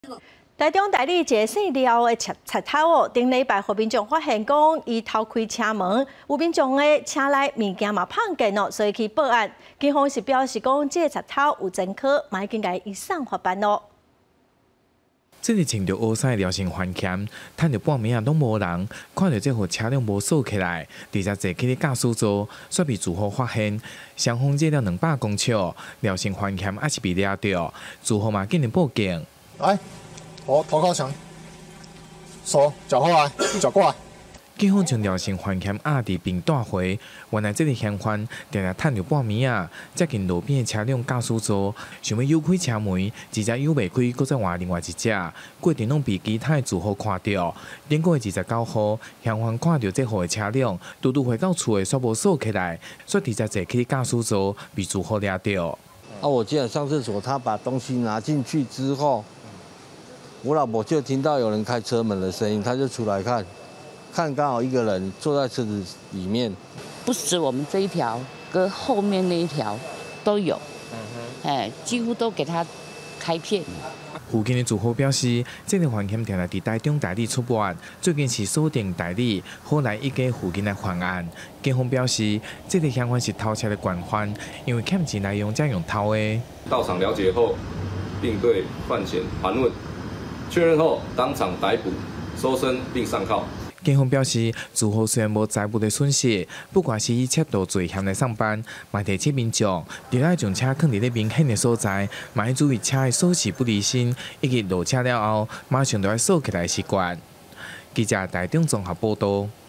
台中大理一个姓廖的贼头哦，顶礼拜和民众发现讲，伊偷开车门，有民众的车内物件嘛碰见哦，所以去报案。警方是表示讲，这个贼头有前科，嘛已经甲伊送法办咯。 这日穿着乌衫廖姓犯嫌，趁着半暝啊拢无人，看到这户车辆无锁起来，直接坐起咧驾驶座，却被住户发现，双方借了200公尺，廖姓犯嫌还是被抓到，住户嘛紧紧报警。 来，头靠墙，手脚后来，脚过来。 警方将廖姓犯嫌压伫并带回。原来这个嫌犯定定趁着半暝啊，接近路边的车辆驾驶座，想要摇开车门，一只摇袂开，搁再换另外一只，过程拢被其他的住户看到。经过29号，嫌犯看到这户的车辆，拄回到厝的，却无锁起来，却直接坐去驾驶座，被住户抓到。 我进来上厕所，他把东西拿进去之后，我老婆就听到有人开车门的声音，她就出来看刚好一个人坐在车子里面， 不止我们这一条，跟后面那一条都有，几乎都给他开片。 附近的住户表示，这个犯嫌定定伫台中大理出没，最近是锁定大理好来一家附近来犯案。警方表示，这个嫌犯是偷车的惯犯，因为欠钱来用才用偷的。 到场了解后，并对犯嫌盘问，确认后当场逮捕、搜身并上铐。 警方表示，住户虽然无财物的损失，不过是以窃盗罪嫌来上班，嘛提醒民众，除了将车放伫咧明显的所在，嘛要注意车的锁匙不离身，以及落车了后马上就要锁起来的习惯。记者台中综合报道。